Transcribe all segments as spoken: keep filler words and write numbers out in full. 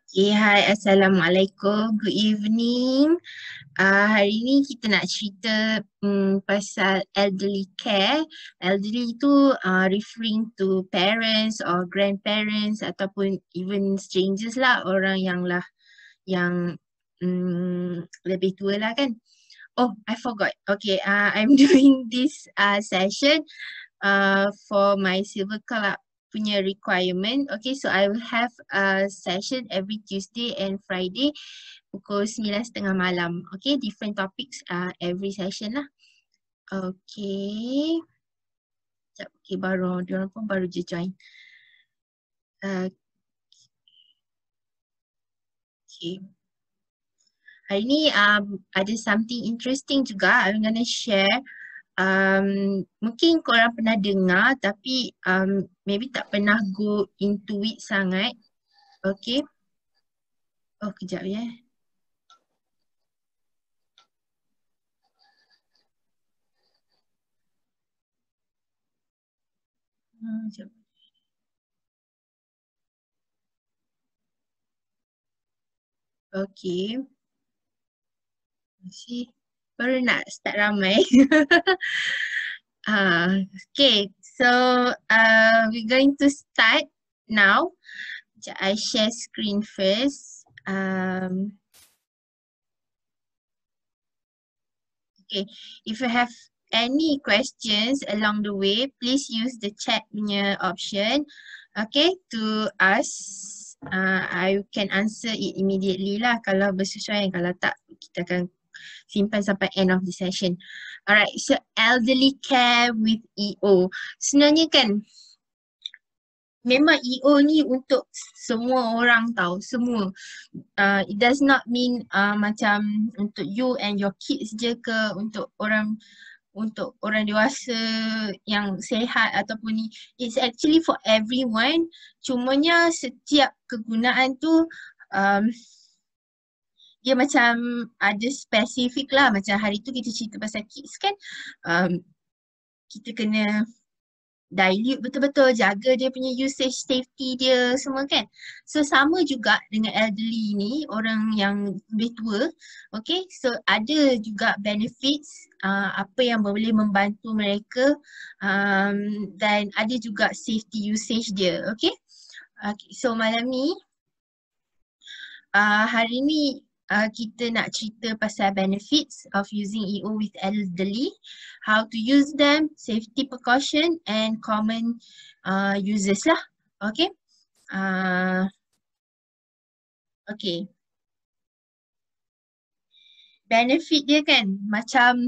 Okay, hai, Assalamualaikum. Good evening. Uh, hari ni kita nak cerita um, pasal elderly care. Elderly tu uh, referring to parents or grandparents ataupun even strangers lah, orang yang lah yang um, lebih tua lah kan. Oh, I forgot. Okay, uh, I'm doing this uh, session uh, for my Silver Club punya requirement. Okay, so I will have a session every Tuesday and Friday pukul sembilan tiga puluh malam. Okay, different topics uh, every session lah. Okay. Sekejap, okay, baru, diorang pun baru je join. Uh, okay. Hari ni um, ada something interesting juga I'm gonna share. Um, mungkin korang pernah dengar tapi um, maybe tak pernah go into it sangat. Okay. Oh, kejap ya. Hmm, sekejap. Okay. Masih baru nak start ramai. uh, okay, so uh, we're going to start now. Sekejap, I share screen first. Um, okay, if you have any questions along the way, please use the chat punya option. Okay, to ask. Uh, I can answer it immediately lah kalau bersesuaian. Kalau tak, kita akan simpan sampai end of the session. Alright, so elderly care with E O. Sebenarnya kan, memang E O ni untuk semua orang tahu, semua. Uh, it does not mean uh, macam untuk you and your kids je ke, untuk orang untuk orang dewasa yang sehat ataupun ni. It's actually for everyone. Cumanya setiap kegunaan tu um, dia macam ada spesifik lah. Macam hari tu kita cerita pasal kids kan, um, kita kena dilute betul-betul, jaga dia punya usage safety dia semua kan. So sama juga dengan elderly ni, orang yang lebih tua. Okay, so ada juga benefits uh, apa yang boleh membantu mereka, um, dan ada juga safety usage dia. Okay, okay, so malam ni uh, hari ni uh, kita nak cerita pasal benefits of using E O with elderly, how to use them, safety precaution and common uh, uses lah. Okay. Uh, okay. Benefit dia kan macam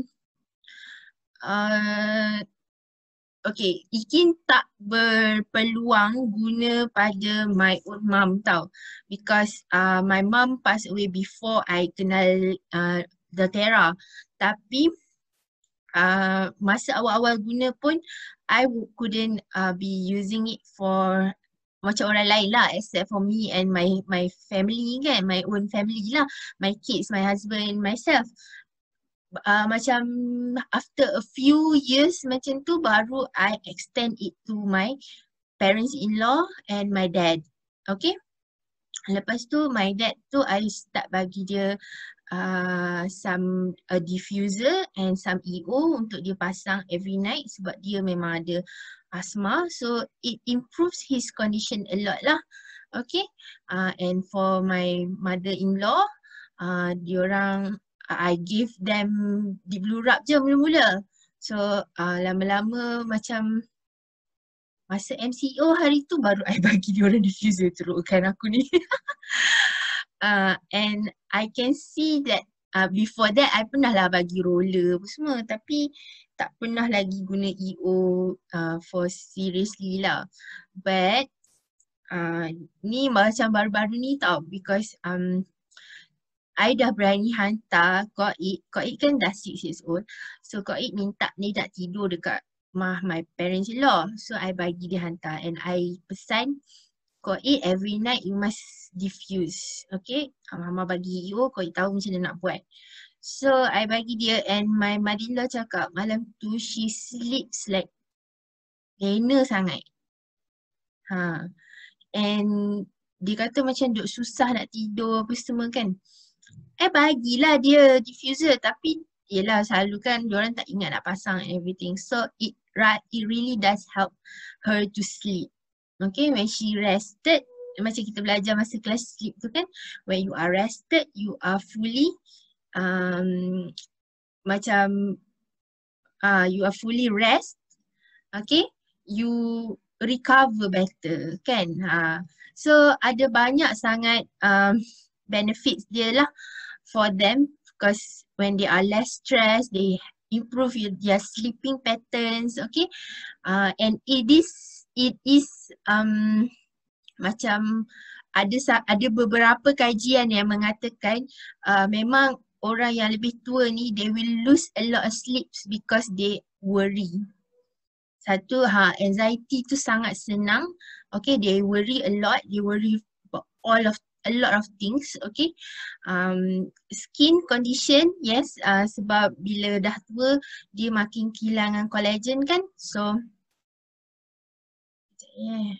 uh, okay, Ikin tak berpeluang guna pada my own mum tau. Because uh, my mum passed away before I kenal uh, doTERRA. Tapi uh, masa awal-awal guna pun, I couldn't uh, be using it for macam orang lain lah, except for me and my my family kan, my own family lah, my kids, my husband, myself. Uh, macam after a few years macam tu baru I extend it to my parents-in-law and my dad. Okay. Lepas tu my dad tu I start bagi dia uh, some a diffuser and some E O untuk dia pasang every night sebab dia memang ada asma. So it improves his condition a lot lah. Okay. Uh, and for my mother-in-law, uh, diorang I give them deep blue rub je mula-mula. So uh, lama-lama macam masa M C O hari tu baru I bagi diorang diffuser, terukkan aku ni. uh, and I can see that uh, before that I pernah lah bagi roller apa semua, tapi tak pernah lagi guna E O uh, for seriously lah. But uh, ni macam baru-baru ni tau, because um, I dah berani hantar Koik. Koik kan dah six years old. So Koik minta ni nak tidur dekat mah my parents-in-law. So I bagi dia hantar and I pesan Koik every night you must diffuse. Okay. Mama bagi E O, Koik tahu macam mana nak buat. So I bagi dia and my mother-in-law cakap malam tu she sleeps like lena sangat. Ha. And dia kata macam duk susah nak tidur apa semua kan. Eh bagilah dia diffuser tapi yelah selalu kan diorang tak ingat nak pasang and everything. So it right it really does help her to sleep. Okay, when she rested, macam kita belajar masa kelas sleep tu kan, when you are rested, you are fully um, macam uh, you are fully rest, okay, you recover better kan. Ha. So ada banyak sangat um, benefits dia lah for them because when they are less stressed, they improve their sleeping patterns, okay. Uh, and it is it is um, macam ada ada beberapa kajian yang mengatakan uh, memang orang yang lebih tua ni they will lose a lot of sleeps because they worry. Satu, ha, anxiety tu sangat senang. Okay, they worry a lot. They worry about all of a lot of things. Okay, um, skin condition, yes, uh, sebab bila dah tua dia makin kehilangan collagen kan. So, yeah.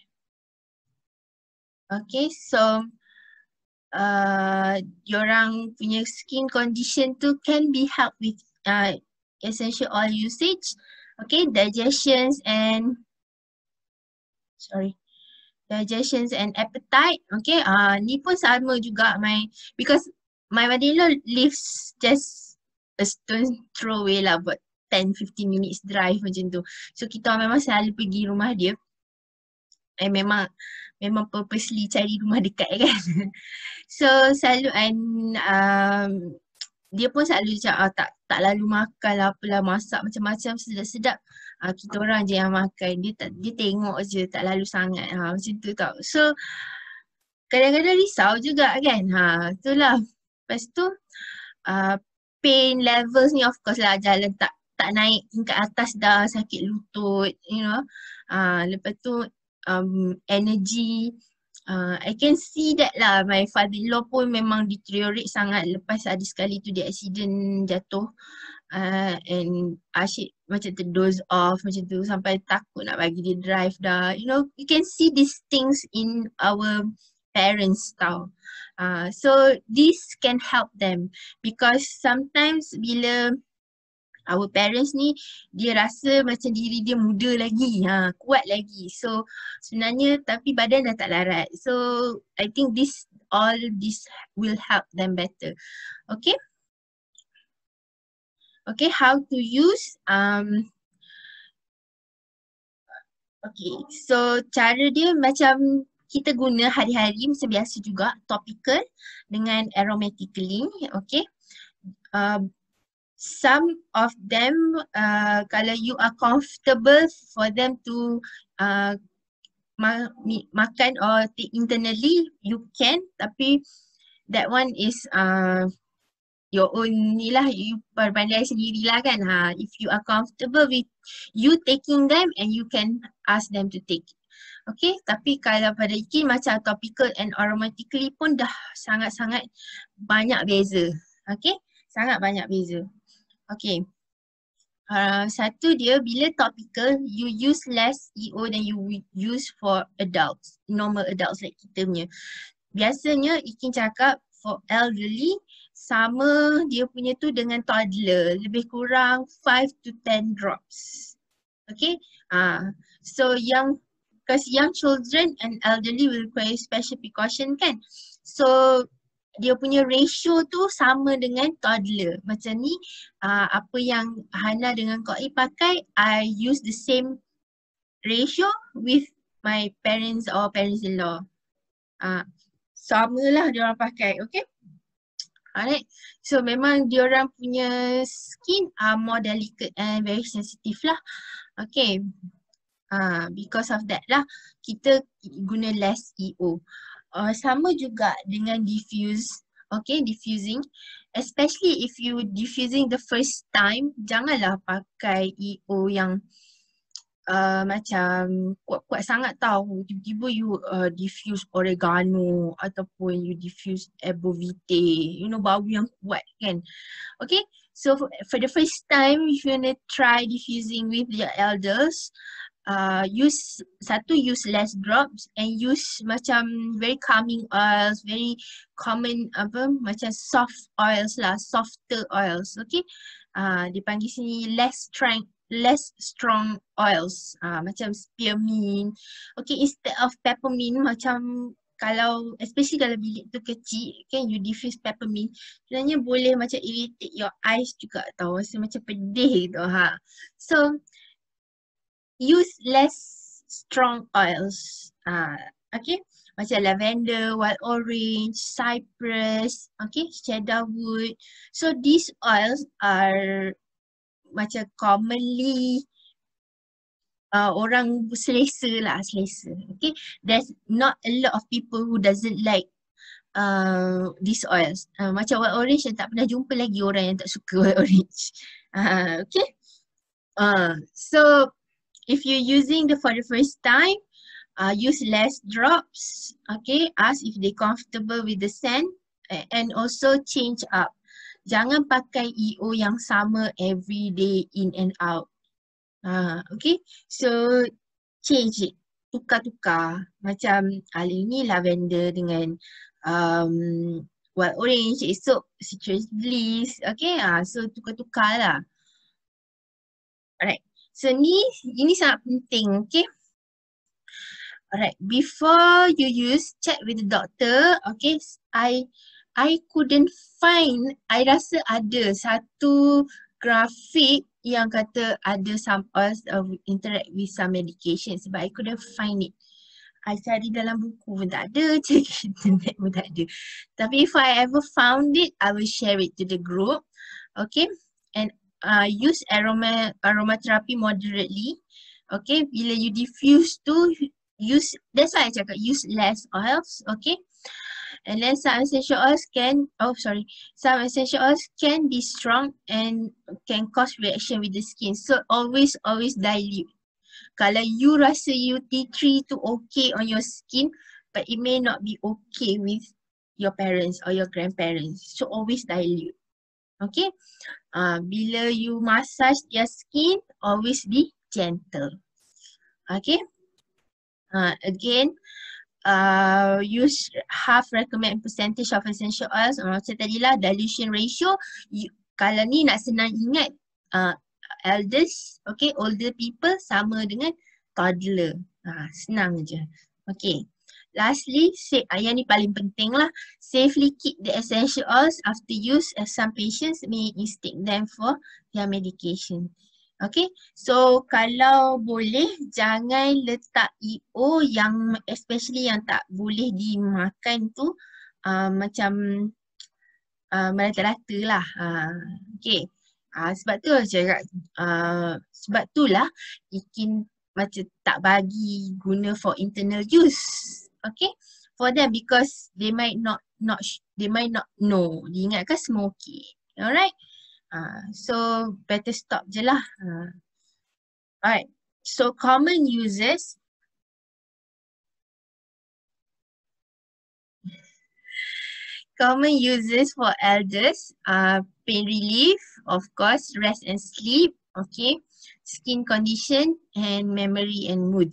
Okay, so uh, diorang punya skin condition tu can be helped with uh, essential oil usage. Okay, digestions and sorry, digestions and appetite. Okay, uh, ni pun sama juga my because my mother-in-law lives just a stone throw away lah, buat ten to fifteen minutes drive macam tu. So kita memang selalu pergi rumah dia. Eh memang memang purposely cari rumah dekat kan. So selalu and um, dia pun selalu cakap ah, tak tak lalu makan lah apalah, masak macam-macam sedap-sedap. Ah, kita orang je yang makan. Dia tak dia tengok je, tak lalu sangat. Ha, macam tu tau. So kadang-kadang risau juga kan. Ha, itulah. Lepas tu uh, pain levels ni of course lah jalan tak tak naik tingkat atas dah sakit lutut, you know. Uh, lepas tu um, energy. Uh, I can see that lah, my father-in-law pun memang deteriorate sangat lepas ada sekali tu dia accident jatuh uh, and asyik macam terdoze off macam tu sampai takut nak bagi dia drive dah. You know, you can see these things in our parents tau. Uh, so this can help them because sometimes bila our parents ni dia rasa macam diri dia muda lagi, ha, kuat lagi. So sebenarnya tapi badan dah tak larat. So I think this all this will help them better. Okay. Okay, how to use um okay, so cara dia macam kita guna hari-hari macam biasa juga, topical dengan aromatically, okay. Uh, some of them uh, kalau you are comfortable for them to uh, ma makan or take internally, you can, tapi that one is uh, your own ni lah, you pandai sendirilah kan. Ha, if you are comfortable with you taking them and you can ask them to take. Okay, tapi kalau pada Ikin macam topical and aromatically pun dah sangat-sangat banyak beza. Okay, sangat banyak beza. Okay, uh, satu dia bila topical you use less E O than you use for adults, normal adults like kita punya. Biasanya Ikin cakap for elderly sama dia punya tu dengan toddler, lebih kurang five to ten drops. Okay, uh, so young, because young children and elderly will require special precaution kan. So dia punya ratio tu sama dengan toddler. Macam ni uh, apa yang Hana dengan Kak I pakai, I use the same ratio with my parents or parents-in-law. Uh, samalah dia orang pakai, okay. Alright, so memang dia orang punya skin are more delicate and very sensitive lah. Okay, uh, because of that lah kita guna less E O. Uh, sama juga dengan diffuse, okay, diffusing. Especially if you diffusing the first time, janganlah pakai E O yang uh, macam kuat-kuat sangat tau. Tiba-tiba you uh, diffuse oregano ataupun you diffuse ebovite, you know, bau yang kuat kan. Okay, so for, for the first time if you want to try diffusing with your elders, uh, use satu use less drops and use macam very calming oils, very common apa macam soft oils lah, softer oils. Okay, uh, dipanggil sini less strength, less strong oils, uh, macam spearmint. Okay, instead of peppermint macam kalau especially kalau bilik tu kecil kan, you diffuse peppermint sebenarnya boleh macam irritate your eyes juga tau, rasa macam pedih gitu ha. So use less strong oils. Uh, okay, macam lavender, wild orange, cypress, okay, cedarwood. So these oils are macam commonly uh, orang selesa lah, selesa. Okay, there's not a lot of people who doesn't like uh, these oils. Uh, macam wild orange, saya tak pernah jumpa lagi orang yang tak suka wild orange. Uh, okay, uh, so if you're using the for the first time, uh, use less drops. Okay, ask if they comfortable with the scent, and also change up. Jangan pakai E O yang sama every day in and out. Uh, okay, so change it, tukar-tukar. Macam hari ni lavender dengan um, wild orange, esok citrus bliss. Okay, uh, so tukar-tukar lah. Alright. So ni, ini sangat penting, okay? Alright, before you use, check with the doctor, okay? I I couldn't find, I rasa ada satu grafik yang kata ada some oils uh, interact with some medications, but I couldn't find it. I cari dalam buku pun tak ada, cari internet pun tak ada. Tapi if I ever found it, I will share it to the group, okay? And Uh, use aroma aromatherapy moderately. Okay, bila you diffuse tu use, that's why I cakap use less oils. Okay, and then some essential oils can, oh sorry, some essential oils can be strong and can cause reaction with the skin. So always always dilute. Kalau you rasa you tea tree tu okay on your skin, but it may not be okay with your parents or your grandparents. So always dilute. Okay, uh, bila you massage their skin, always be gentle. Okay, uh, again, uh, use half recommend percentage of essential oils. Uh, macam tadi lah, dilution ratio. You, kalau ni nak senang ingat, uh, elders, okay, older people sama dengan toddler. Uh, senang je. Okay. Lastly, say, uh, yang ni paling penting lah, safely keep the essential oils after use, as some patients may mistake them for their medication. Okay, so kalau boleh jangan letak E O yang especially yang tak boleh dimakan tu uh, macam uh, merata-rata lah. Uh, okay, uh, sebab tu cakap, uh, sebab tu lah Ikin macam tak bagi guna for internal use. Okay, for them because they might not not they might not know. Diingatkan semua okay. Alright. Uh, so better stop je lah. Uh, alright. So common uses. Common uses for elders are pain relief, of course, rest and sleep, okay, skin condition, and memory and mood.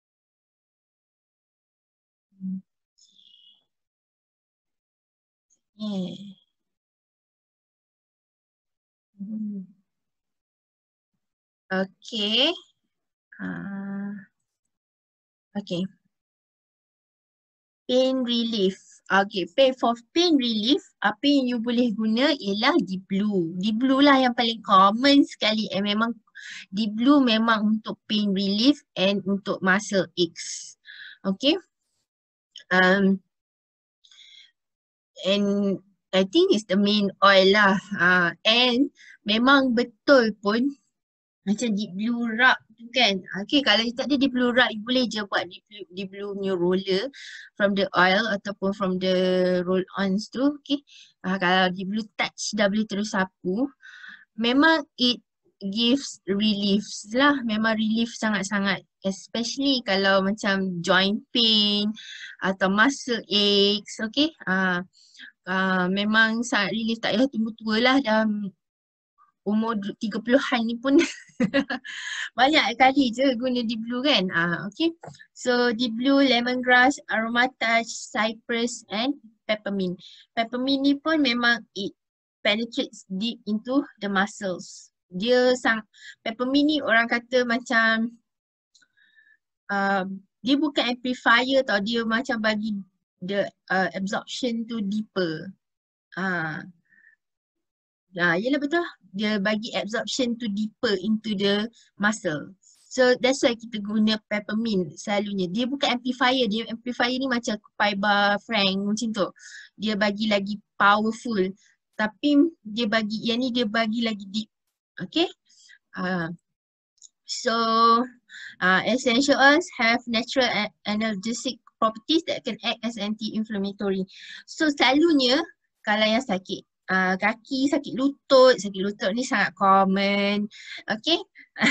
Yeah. Okay. Uh, okay. Pain relief. Okay, pain for pain relief, apa yang you boleh guna ialah Deep Blue. Deep Blue lah yang paling common sekali. And memang Deep Blue memang untuk pain relief and untuk muscle aches. Okay. Um, and I think it's the main oil lah. Uh, and memang betul pun macam Deep Blue rub tu kan. Okay, kalau you tak ada Deep Blue rub, you boleh je buat Deep Blue, Deep Blue new roller from the oil ataupun from the roll-ons tu. Okay, uh, kalau Deep Blue touch dah boleh terus sapu. Memang it gives relief lah. Memang relief sangat-sangat. Especially kalau macam joint pain atau muscle aches. Okay, uh, uh, memang sangat relief. Tak payah tunggu tua lah dah umur tiga puluhan ni pun banyak kali je guna Deep Blue kan. Ah, okay. So Deep Blue, lemongrass, aromatouch, cypress and peppermint. Peppermint ni pun memang it penetrates deep into the muscles. Dia sang peppermint ni orang kata macam uh, dia bukan amplifier tau, dia macam bagi the uh, absorption tu deeper. Ah, uh, yelah betul. Dia bagi absorption tu deeper into the muscle. So that's why kita guna peppermint selalunya. Dia bukan amplifier, dia amplifier ni macam Copaiba, Frank macam tu. Dia bagi lagi powerful. Tapi dia bagi, yang ni dia bagi lagi deep. Okay. Uh, so uh, essential oils have natural analgesic properties that can act as anti-inflammatory. So selalunya kalau yang sakit uh, kaki, sakit lutut, sakit lutut ni sangat common. Okay.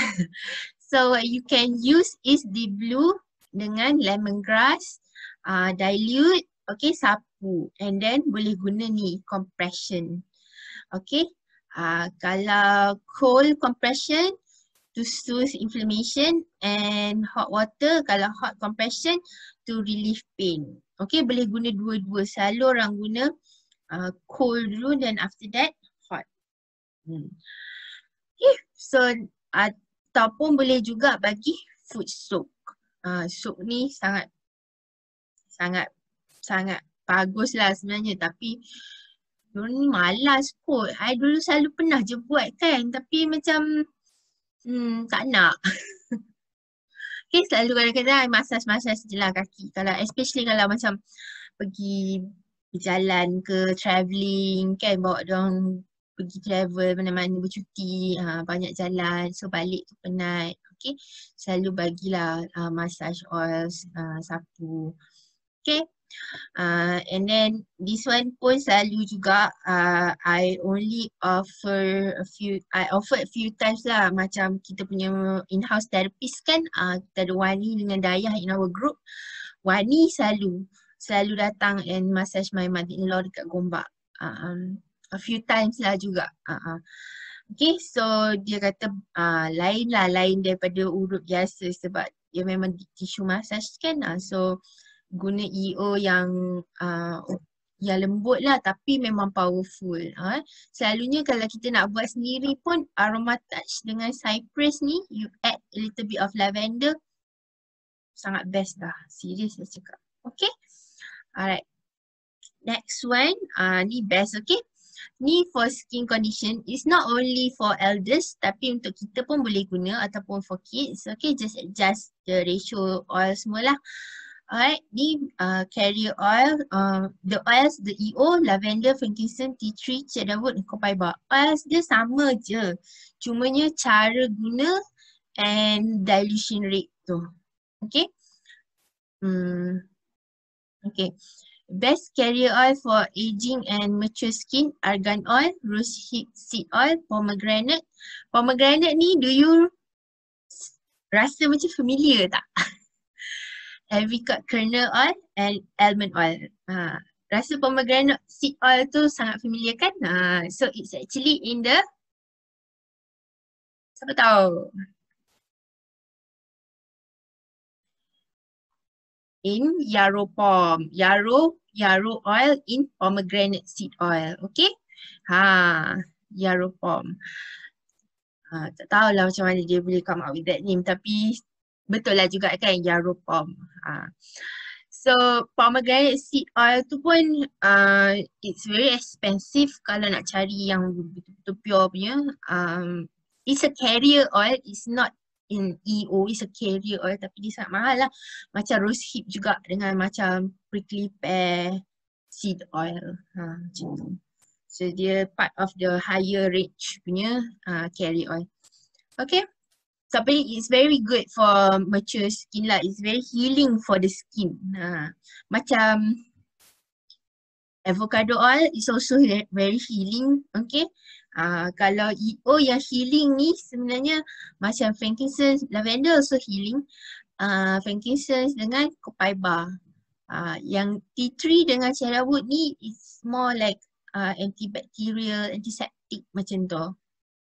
So what you can use is Deep Blue dengan lemongrass, uh, dilute, okay, sapu, and then boleh guna ni compression. Okay. Uh, kalau cold compression to soothe inflammation, and hot water kalau hot compression to relieve pain. Okay, boleh guna dua-dua. Selalu orang guna uh, cold dulu dan after that hot. Hmm. Okay, so ataupun boleh juga bagi food soak. Uh, soak ni sangat sangat sangat bagus lah sebenarnya, tapi dulu ni malas kot. I dulu selalu pernah je buat kan, tapi macam hmm, tak nak. Okay, selalu kadang-kadang I massage-massage je lah kaki. Kalau especially kalau macam pergi berjalan ke travelling kan, bawa diorang pergi travel mana-mana bercuti, ha, banyak jalan, so balik tu penat. Okay, selalu bagilah uh, massage oils, uh, sapu. Okay. Uh, and then this one pun selalu juga uh, I only offer a few, I offer a few times lah, macam kita punya in-house therapist kan, uh, kita ada Wani dengan Dayah in our group. Wani selalu selalu datang and massage my mother-in-law dekat Gombak. Uh, um, a few times lah juga. Uh, uh. Okay, so dia kata uh, lain lah, lain daripada urut biasa sebab dia memang tissue massage kan. Uh, so guna E O yang uh, yang lembut lah tapi memang powerful. Ha? Selalunya kalau kita nak buat sendiri pun aromatouch dengan cypress ni, you add a little bit of lavender, sangat best dah. Serius saya cakap. Okay. Alright. Next one, uh, ni best, okay. Ni for skin condition, it's not only for elders tapi untuk kita pun boleh guna ataupun for kids. Okay, just adjust the ratio oil semua lah. Alright, ni uh, carrier oil, uh, the oils, the E O, lavender, frankincense, tea tree, cedarwood, copaiba. Oils dia sama je, cumanya cara guna and dilution rate tu. Okay. Hmm. Okay. Best carrier oil for aging and mature skin, argan oil, rose seed oil, pomegranate. Pomegranate ni, do you rasa macam familiar tak? Apricot kernel oil and almond oil. Ha, rasa pomegranate seed oil tu sangat familiar kan? Ha, so it's actually in the, siapa tahu? In yarrow pom. Yarrow, yarrow oil in pomegranate seed oil. Okay? Ha, yarrow pom. Ha, tak tahulah macam mana dia boleh come up with that name, tapi betul lah juga kan, yarrow pom. Ha. So pomegranate seed oil tu pun uh, it's very expensive kalau nak cari yang betul-betul pure punya. Um, it's a carrier oil, it's not in E O, it's a carrier oil tapi dia sangat mahal lah. Macam rose hip juga dengan macam prickly pear seed oil. Ha, macam tu. So dia part of the higher range punya uh, carrier oil. Okay. Tapi it's very good for mature skin lah. It's very healing for the skin. Ha. Macam avocado oil is also very healing. Okay. Uh, kalau E O yang healing ni sebenarnya macam frankincense, lavender also healing. Uh, frankincense dengan copaiba. Uh, yang tea tree dengan cedarwood ni is more like uh, antibacterial, antiseptic macam tu.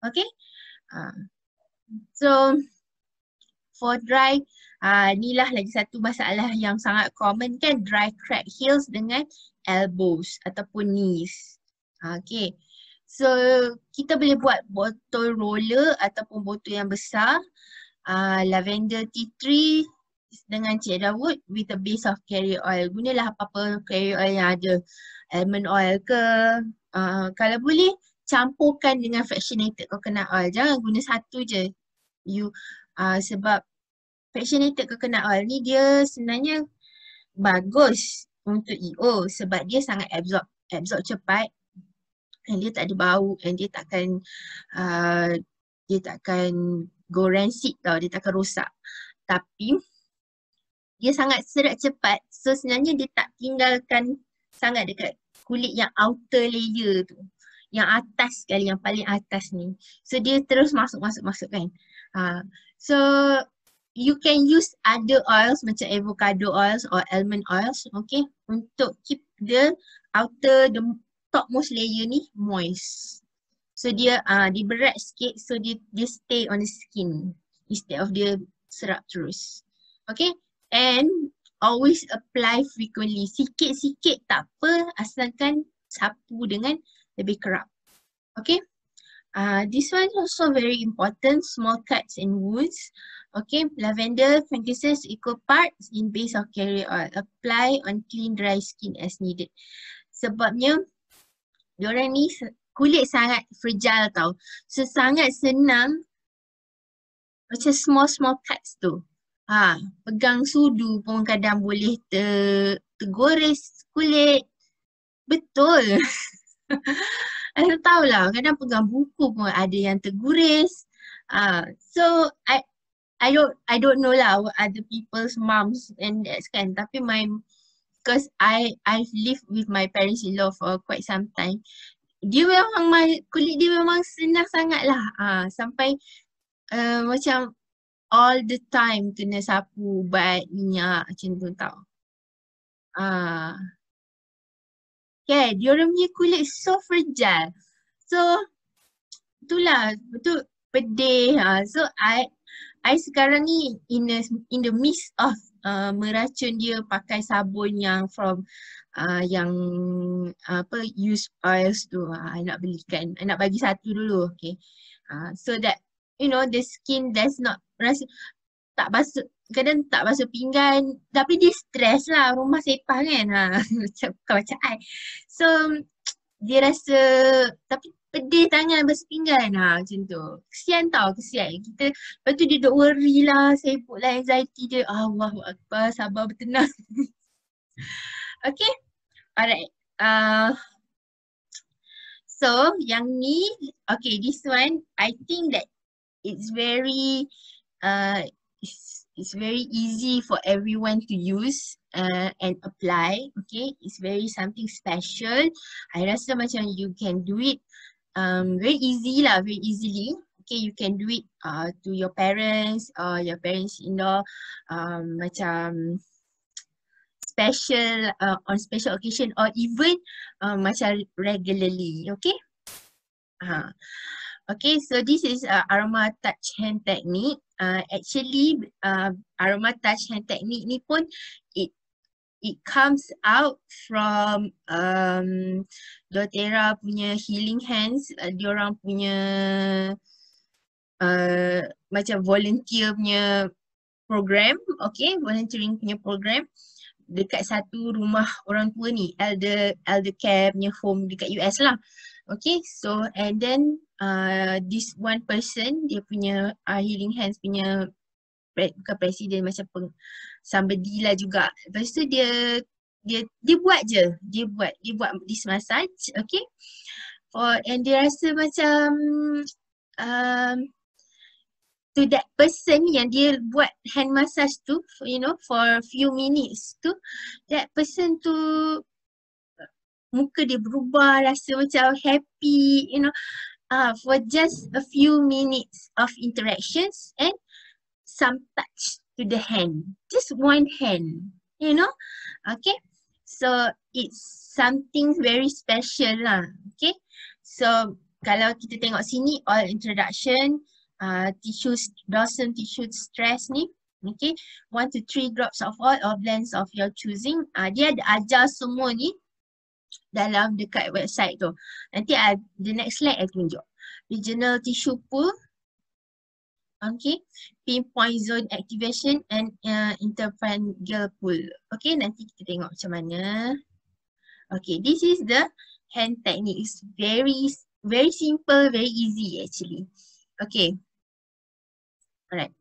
Okay. Uh, so for dry, uh, inilah lagi satu masalah yang sangat common kan, dry crack heels dengan elbows ataupun knees. Okay. So kita boleh buat botol roller ataupun botol yang besar, uh, lavender tea tree dengan cedarwood with a base of carrier oil. Gunalah apa-apa carrier oil yang ada, almond oil ke, uh, kalau boleh campurkan dengan fractionated coconut oil. Jangan guna satu je. You uh, sebab fractionated coconut oil ni dia sebenarnya bagus untuk E O sebab dia sangat absorb absorb cepat dan dia tak ada bau dan dia takkan uh, dia takkan go rancid tau, dia takkan rosak. Tapi dia sangat serat cepat, so sebenarnya dia tak tinggalkan sangat dekat kulit yang outer layer tu, yang atas sekali, yang paling atas ni. So dia terus masuk masuk masuk kan. Uh, so you can use other oils macam avocado oils or almond oils, okay, untuk keep the outer, the topmost layer ni moist. So dia uh, dia berat sikit, so dia dia stay on the skin instead of dia serap terus. Okay, and always apply frequently. Sikit-sikit tak apa, asalkan sapu dengan lebih kerap. Okay. Uh, this one also very important, small cuts and wounds. Okay, lavender, frankincense equal parts in base of carrier oil. Apply on clean dry skin as needed. Sebabnya diorang ni kulit sangat fragile tau. So sangat senang macam small small cuts tu. Ha, pegang sudu pun kadang boleh ter, tergores kulit. Betul. Saya tahu lah, kadang pegang buku pun ada yang terguris. Uh, so I I don't I don't know lah what other people's moms and dads kan. Tapi my, because I I've lived with my parents-in-law for quite some time. Dia memang my, kulit dia memang senang sangat lah. Uh, sampai uh, macam all the time kena sapu ubat minyak macam tu tau. Ah. Uh, Okay, diorang punya kulit so fragile. So, itulah, betul pedih. Ha. So, I I sekarang ni in the, in the midst of uh, meracun dia pakai sabun yang from uh, yang uh, apa use oils tu. Uh, I nak belikan, I nak bagi satu dulu. Okay. Uh, so that, you know, the skin does not rasa, tak basuh, kadang tak basuh pinggan, tapi dia stress lah, rumah sepah kan, ha. Macam bukan macam I. So, dia rasa, tapi pedih tangan basuh pinggan, ha, macam tu. Kesian tau, kesian. Kita, lepas tu dia duk worry lah, sibuk lah, anxiety dia. Allahu Akbar, sabar bertenang. Okay, alright. Uh, so, yang ni, okay, this one, I think that it's very, uh, it's, it's very easy for everyone to use uh, and apply. Okay, it's very something special. I rasa macam you can do it um, very easy lah, very easily. Okay, you can do it uh, to your parents or your parents-in-law um, macam special uh, on special occasion or even uh, macam regularly. Okay. Uh, okay, so this is uh, aroma touch hand technique. Uh, actually, uh, aroma touch hand technique ni pun it it comes out from um, doTERRA punya healing hands. Uh, diorang punya uh, macam volunteer punya program, okay, volunteering punya program dekat satu rumah orang tua ni, elder elder care punya home dekat U S lah. Okay, so and then uh, this one person, dia punya uh, healing hands punya pre, bukan presiden, macam peng, somebody lah juga. Lepas tu dia dia dia buat je, dia buat dia buat this massage, okay. For, and dia rasa macam um, to that person yang dia buat hand massage tu, you know, for a few minutes tu, that person tu muka dia berubah, rasa macam happy, you know, uh, for just a few minutes of interactions and some touch to the hand, just one hand, you know, okay. So it's something very special lah, okay. So kalau kita tengok sini, oil introduction, uh, tissue, dorsal tissue stress ni, okay, one to three drops of oil or blends of your choosing. Uh, dia ada ajar semua ni dalam dekat website tu. Nanti uh, the next slide I tunjuk. Regional tissue pool, okay, pinpoint zone activation and uh, interphalangeal pool. Okay, nanti kita tengok macam mana. Okay, this is the hand technique. It's very very simple, very easy actually. Okay. Alright.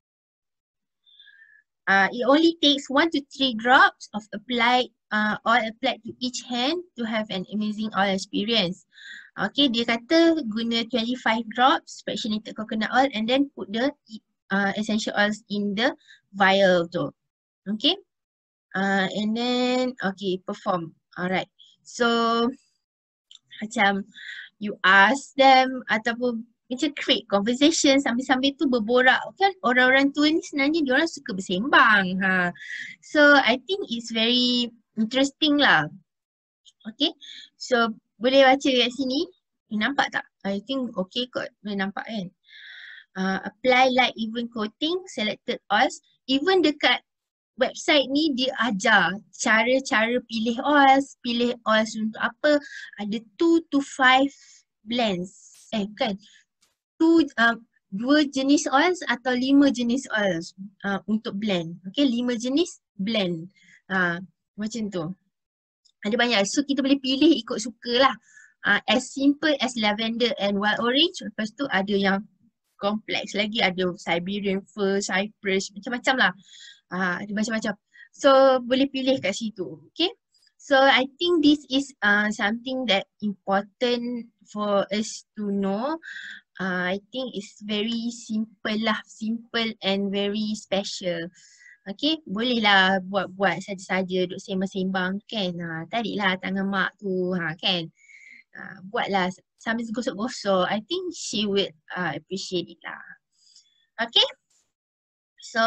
Uh, it only takes one to three drops of applied uh, oil applied to each hand to have an amazing oil experience. Okay, dia kata guna twenty-five drops fractionated coconut oil and then put the uh, essential oils in the vial tu. Okay. Uh, and then, okay, perform. Alright. So, macam you ask them ataupun macam create conversation sambil-sambil tu berborak kan, orang-orang tua ni sebenarnya diorang suka bersembang. Ha. So I think it's very interesting lah. Okay, so boleh baca kat sini, you nampak tak? I think okay kot, boleh nampak kan. Uh, apply light even coating selected oils. Even dekat website ni dia ajar cara-cara pilih oils, pilih oils untuk apa. Ada two to five blends. Eh kan? Two, uh, dua jenis oils atau lima jenis oils uh, untuk blend. Okay, lima jenis blend. Uh, macam tu. Ada banyak. So kita boleh pilih ikut suka lah. Uh, as simple as lavender and wild orange. Lepas tu ada yang kompleks lagi. Ada Siberian fir, cypress, macam-macam lah. Uh, ada macam-macam. So boleh pilih kat situ. Okay. So I think this is uh, something that important for us to know. Uh, I think it's very simple lah. Simple and very special. Okay, bolehlah buat-buat saja-saja duduk sembang-sembang kan. Ha, tariklah tangan mak tu, ha, kan. Ha, buatlah sambil gosok-gosok. I think she would uh, appreciate it lah. Okay. So,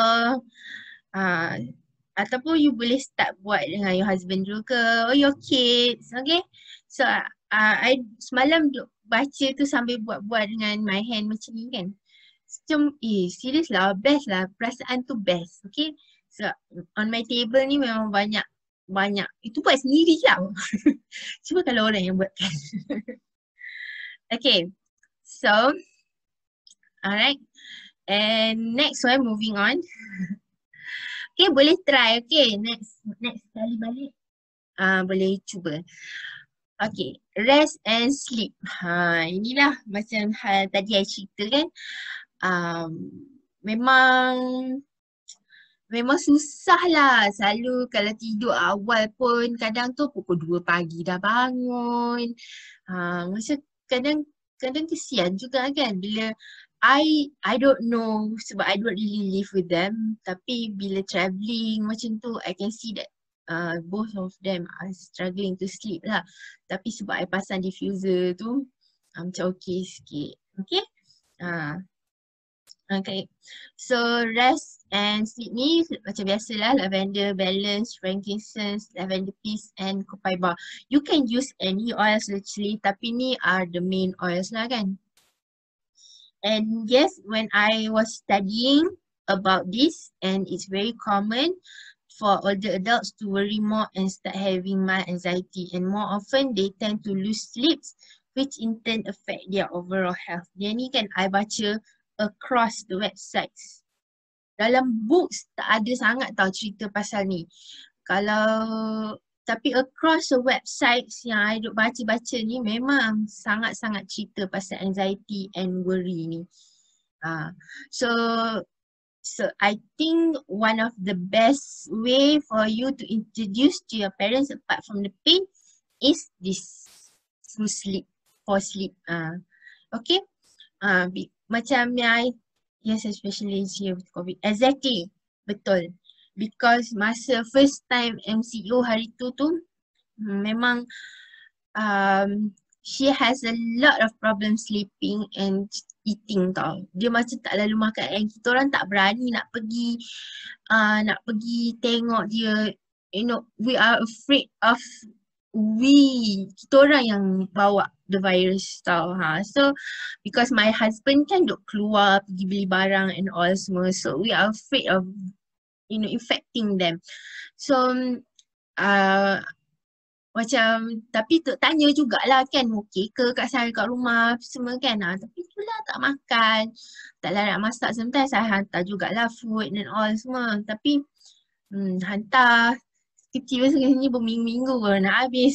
uh, ataupun you boleh start buat dengan your husband juga or your kids. Okay. So, uh, I semalam duduk baca tu sambil buat-buat dengan my hand macam ni kan. Macam, eh serius lah, best lah. Perasaan tu best. Okay. So, on my table ni memang banyak, banyak. Itu buat sendiri lah. Cuba kalau orang yang buatkan. Okay. So, alright. And next one, moving on. Okay, boleh try. Okay, next next kali balik. Uh, boleh cuba. Okay, rest and sleep. Ha, inilah macam hal tadi saya cerita kan. Um, memang memang susah lah. Selalu kalau tidur awal pun kadang tu pukul dua pagi dah bangun. Ha, macam kadang kadang kesian juga kan bila I I don't know sebab I don't really live with them. Tapi bila travelling macam tu I can see that uh, both of them are struggling to sleep lah. Tapi sebab I pasang diffuser tu uh, macam okay sikit. Okay. Uh, Okay, so rest and sleep ni macam biasalah lavender, balance, frankincense, lavender peace and copaiba. You can use any oils actually, tapi ni are the main oils lah kan. And yes, when I was studying about this, and it's very common for older adults to worry more and start having mild anxiety, and more often they tend to lose sleep, which in turn affect their overall health. Dia ni kan I baca across the websites. Dalam books tak ada sangat tau cerita pasal ni. Kalau tapi across the websites yang I duk baca-baca ni memang sangat-sangat cerita pasal anxiety and worry ni. Uh, so so I think one of the best way for you to introduce to your parents apart from the pain is this through sleep, for sleep. Uh, okay. Uh, Macam yang I, yes especially here with COVID. Exactly, betul. Because masa first time M C O hari tu tu, memang um, she has a lot of problem sleeping and eating tau. Dia macam tak lalu makan and kita orang tak berani nak pergi, uh, nak pergi tengok dia. You know, we are afraid of we, kita orang yang bawa the virus tau. Ha. So because my husband kan duk keluar pergi beli barang and all semua. So we are afraid of you know infecting them. So uh, macam tapi tu tanya jugalah kan okey ke kat saya kat rumah semua kan. Ha. Tapi itulah tak makan. Tak lah nak masak sometimes saya hantar jugalah food and all semua. Tapi hmm, hantar kecil sebenarnya berminggu-minggu baru nak habis.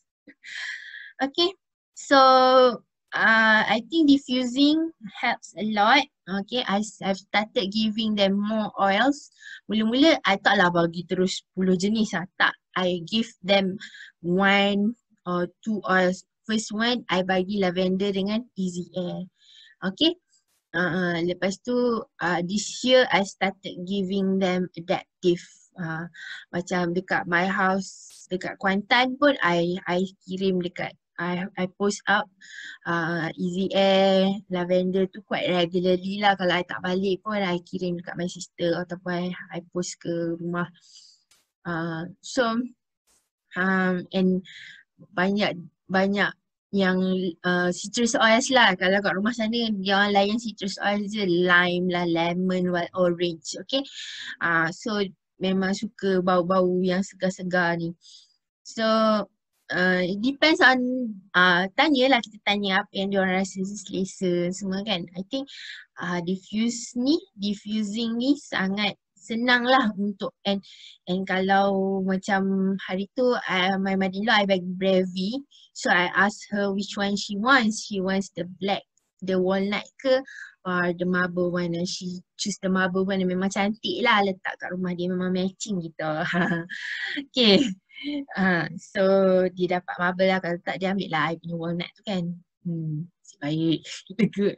Okay, so uh, I think diffusing helps a lot. Okay, I, I've started giving them more oils. Mula-mula I taklah bagi terus sepuluh jenis lah. Tak, I give them one or two oils. First one, I bagi lavender dengan easy air. Okay, uh, lepas tu uh, this year I started giving them adaptive. Uh, macam dekat my house, dekat Kuantan pun I I kirim dekat I I post up uh, easy air, lavender tu quite regularly lah. Kalau I tak balik pun I kirim dekat my sister ataupun I, I post ke rumah. Uh, so um, and banyak banyak yang uh, citrus oils lah. Kalau kat rumah sana dia orang layan citrus oils je, lime lah, lemon, orange. Okay, uh, so memang suka bau-bau yang segar-segar ni. So Uh, it depends on uh, tanyalah kita tanya apa yang diorang rasa selesa semua kan. I think uh, diffuse ni, diffusing ni sangat senang lah untuk and and kalau macam hari tu uh, my mother-in-law I bagi Brevi, so I ask her which one she wants. She wants the black, the walnut ke or the marble one, and she choose the marble one. Memang cantik lah letak kat rumah dia, memang matching gitu. Okay. Uh, so dia dapat marble lah, kalau tak dia ambil lah I punya walnut tu kan. Hmm, nasib baik. Lega.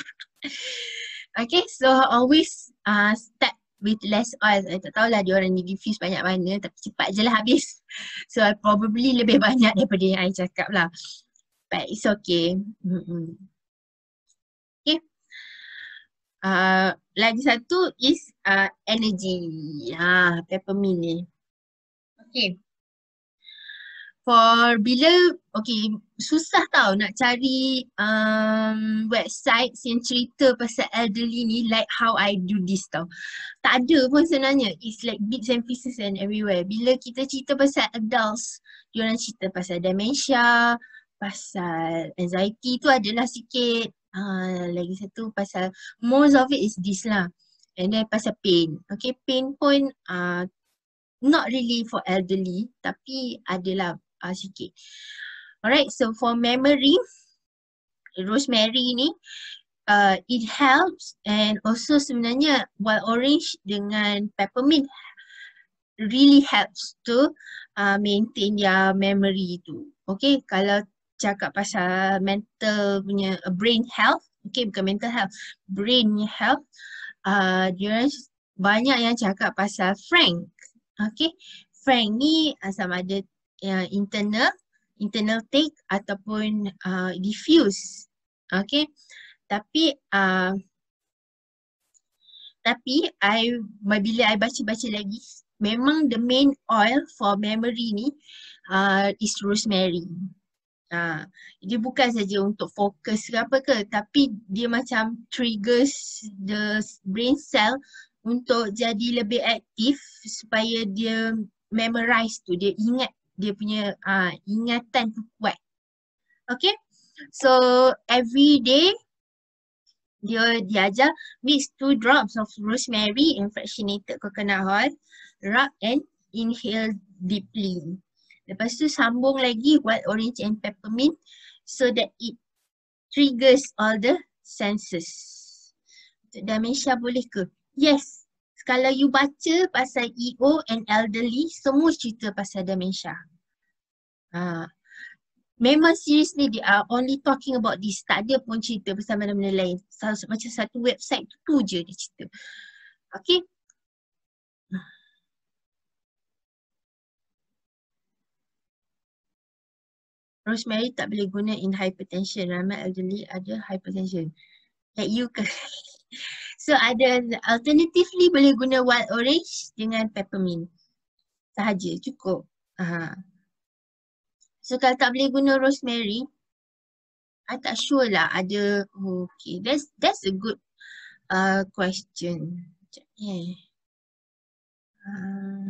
Okay, so always uh, start with less oil. I tak tahulah dia orang ni diffuse banyak mana, tapi cepat je lah habis. So I probably lebih banyak daripada yang I cakap lah. But it's okay. Mm-mm. Okay. Uh, lagi satu is uh, energy. Ha, peppermint ni. Okay. For bila, okay, susah tau nak cari um, website yang cerita pasal elderly ni like how I do this tau. Tak ada pun sebenarnya. It's like bits and pieces and everywhere. Bila kita cerita pasal adults, diorang cerita pasal dementia, pasal anxiety tu adalah sikit. Uh, lagi satu pasal, most of it is this lah. And then pasal pain. Okay, pain pun uh, not really for elderly, tapi adalah Uh, sikit. Alright, so for memory, rosemary ni, uh, it helps, and also sebenarnya wild orange dengan peppermint really helps to uh, maintain their memory tu. Okay, kalau cakap pasal mental punya uh, brain health, okay, bukan mental health, brain health, uh, dia banyak yang cakap pasal Frank. Okay, Frank ni uh, sama ada yang internal, internal take ataupun uh, diffuse. Okay. Tapi uh, tapi I bila I baca-baca lagi, memang the main oil for memory ni uh, is rosemary. Uh, dia bukan saja untuk fokus ke apa ke, tapi dia macam triggers the brain cell untuk jadi lebih aktif supaya dia memorize tu, dia ingat, dia punya uh, ingatan tu kuat. Okay, so every day dia diajar mix two drops of rosemary and fractionated coconut oil, rub and inhale deeply. Lepas tu sambung lagi wild orange and peppermint so that it triggers all the senses. Untuk dementia boleh ke? Yes. Kalau you baca pasal E O and elderly, semua cerita pasal dementia. Ha. Memang seriously they are only talking about this. Tak ada pun cerita pasal mana-mana lain. Macam satu website tu, tu je dia cerita. Okay. Rosemary tak boleh guna in hypertension. Ramai elderly ada hypertension. Like you ke? So ada alternatively boleh guna wild orange dengan peppermint. Sahaja, cukup. Ha. So kalau tak boleh guna rosemary, I tak sure lah ada. Okay, that's that's a good uh, question. Sekejap, eh. Uh,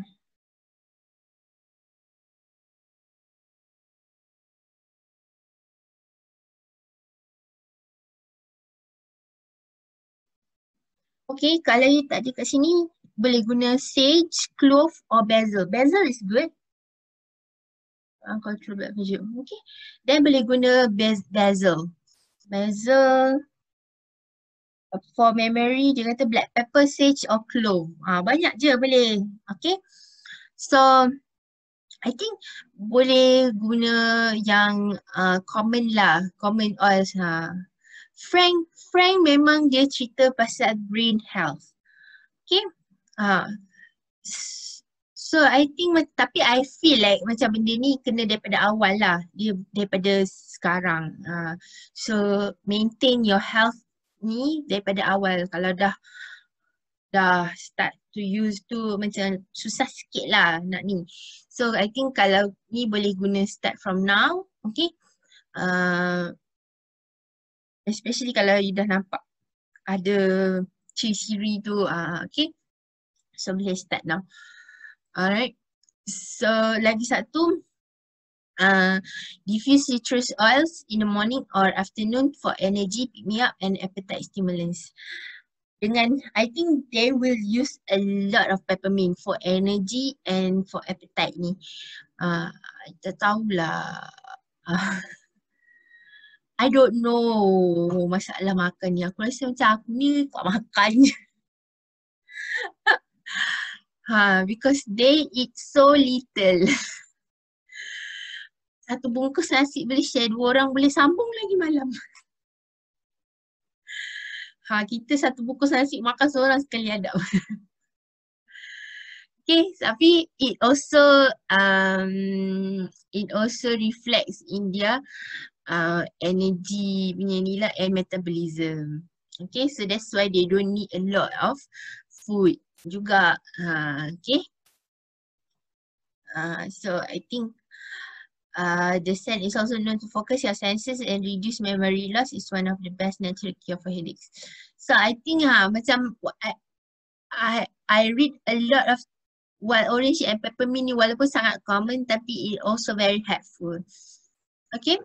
okay, kalau you tak ada kat sini, boleh guna sage, clove or basil. Basil is good. Uh, control blood pressure. Okay. Then boleh guna baz- basil. Basil. For memory, dia kata black pepper, sage or clove. Ah, banyak je boleh. Okay. So, I think boleh guna yang uh, common lah. Common oils. Ha. Frank, Frank memang dia cerita pasal brain health. Okay. Ha. So, I think, tapi I feel like macam benda ni kena daripada awal lah. Dia daripada sekarang. Uh, so, maintain your health ni daripada awal. Kalau dah dah start to use tu macam susah sikit lah nak ni. So I think kalau ni boleh guna start from now, okay. Uh, especially kalau you dah nampak ada ciri-ciri tu, uh, okay. So boleh start now. Alright. So lagi satu, uh, diffuse citrus oils in the morning or afternoon for energy, pick me up and appetite stimulants. Dengan, I think they will use a lot of peppermint for energy and for appetite ni. Uh, kita tahulah. Uh, I don't know masalah makan ni. Aku rasa macam aku ni kuat makan je. Ha, because they eat so little. Satu bungkus nasi boleh share, dua orang boleh sambung lagi malam. Ha, kita satu bungkus nasi makan seorang sekali adap. Okay, tapi it also um it also reflects in their uh, energy punya ni lah and metabolism. Okay, so that's why they don't need a lot of food juga. Uh, okay. Uh, so I think uh, the scent is also known to focus your senses and reduce memory loss. Is one of the best natural cure for headaches. So I think ha, macam I, I I read a lot of wild orange and peppermint ni walaupun sangat common tapi it also very helpful. Okay.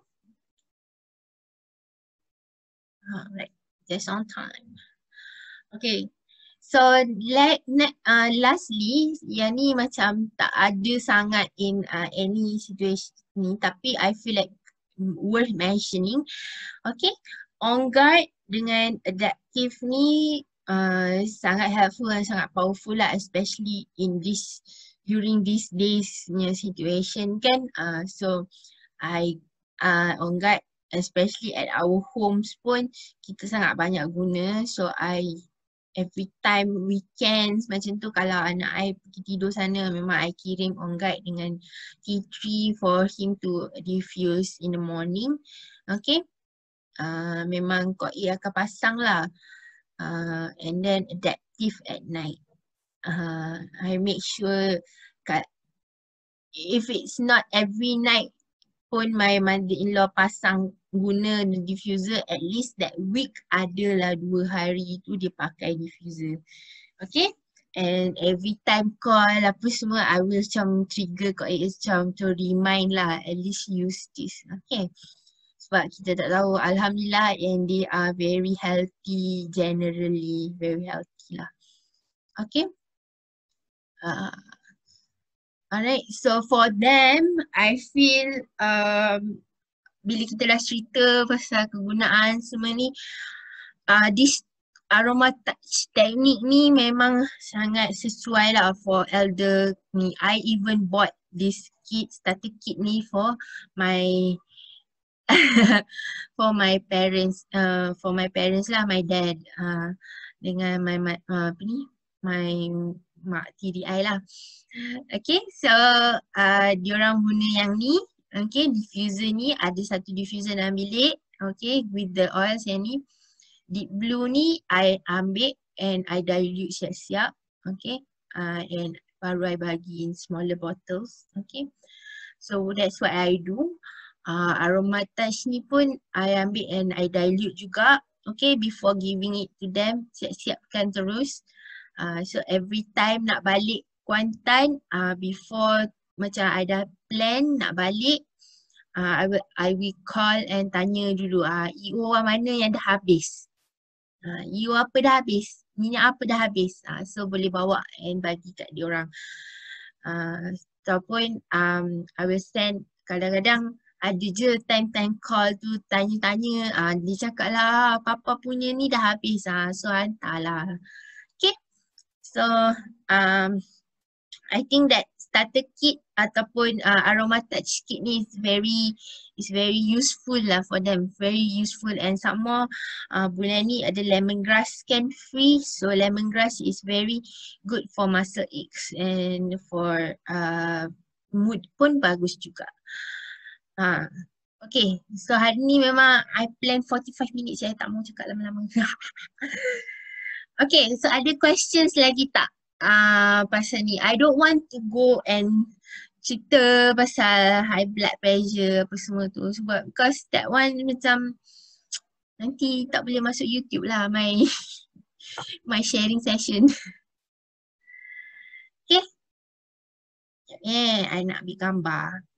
Uh, right. Just on time. Okay. So like uh, lastly, yang ni macam tak ada sangat in uh, any situation ni tapi I feel like worth mentioning. Okay. On guard dengan adaptive ni uh, sangat helpful dan sangat powerful lah, especially in this during these days punya situation kan. Uh, so I uh, on guard especially at our homes pun kita sangat banyak guna. So I every time weekends macam tu kalau anak I pergi tidur sana memang I kirim on guard dengan tea tree for him to diffuse in the morning. Okay. Uh, memang kau ia akan pasang lah. Uh, and then adaptive at night. Uh, I make sure kat, if it's not every night pun my mother-in-law pasang guna the diffuser, at least that week adalah dua hari tu dia pakai diffuser. Okay. And every time call apa semua, I will macam trigger kau macam to remind lah, at least use this. Okay. Sebab kita tak tahu, alhamdulillah and they are very healthy generally, very healthy lah. Okay. Uh, alright, so for them, I feel um, bila kita dah cerita pasal kegunaan semua ni, uh, this aroma touch technique ni memang sangat sesuai lah for elder ni. I even bought this kit, starter kit ni for my for my parents, uh, for my parents lah, my dad uh, dengan my, my uh, apa ni, my mak tiri I lah. Okay, so uh, diorang guna yang ni. Okay, diffuser ni ada satu diffuser dalam bilik. Okay, with the oils yang ni. Deep blue ni I ambil and I dilute siap-siap. Okay, uh, and baru I bagi in smaller bottles. Okay, so that's what I do. Uh, aroma touch ni pun I ambil and I dilute juga. Okay, before giving it to them, siap-siapkan terus. Uh, so every time nak balik Kuantan, uh, before macam I dah plan nak balik, uh, I will I will call and tanya dulu, uh, E O orang mana yang dah habis. Uh, E O apa dah habis, minyak apa dah habis. Uh, so boleh bawa and bagi kat dia orang. Uh, ataupun um, I will send, kadang-kadang ada je time-time call tu tanya-tanya, uh, dia cakap lah papa punya ni dah habis, uh, so hantarlah. Okay, so um, I think that starter kit ataupun uh, aroma touch kit ni is very is very useful lah for them, very useful. And some more uh, bulan ni ada lemongrass scan free, so lemongrass is very good for muscle aches and for uh, mood pun bagus juga. Ha. Okay, so hari ni memang I plan forty-five minutes, saya tak mau cakap lama-lama. Okay, so ada questions lagi tak uh, pasal ni? I don't want to go and cerita pasal high blood pressure apa semua tu sebab because that one macam nanti tak boleh masuk YouTube lah my my sharing session. Okay. Eh, I nak ambil gambar.